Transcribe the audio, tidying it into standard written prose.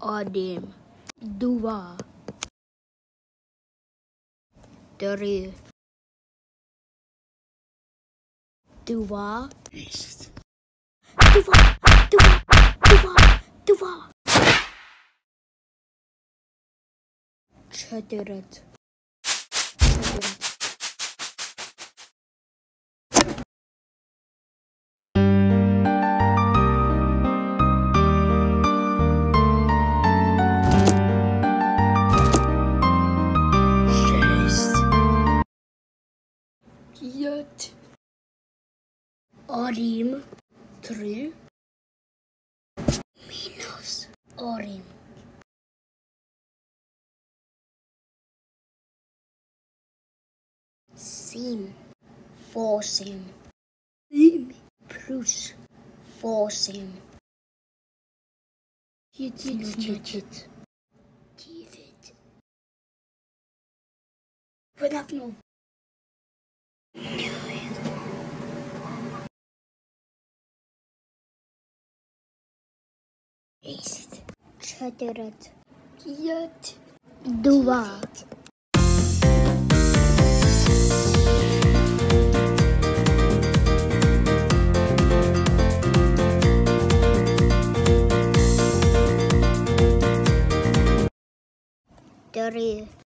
Adem. Dua. Dari. Dua. Dua. Çadirat. Yet. Arim. 3. Minus. Arim. Sim. 4 sim. Sim. Plus. 4 sim. Hit. Vanaf nu. Ist. Çadirat. Yet. Dua. Dari.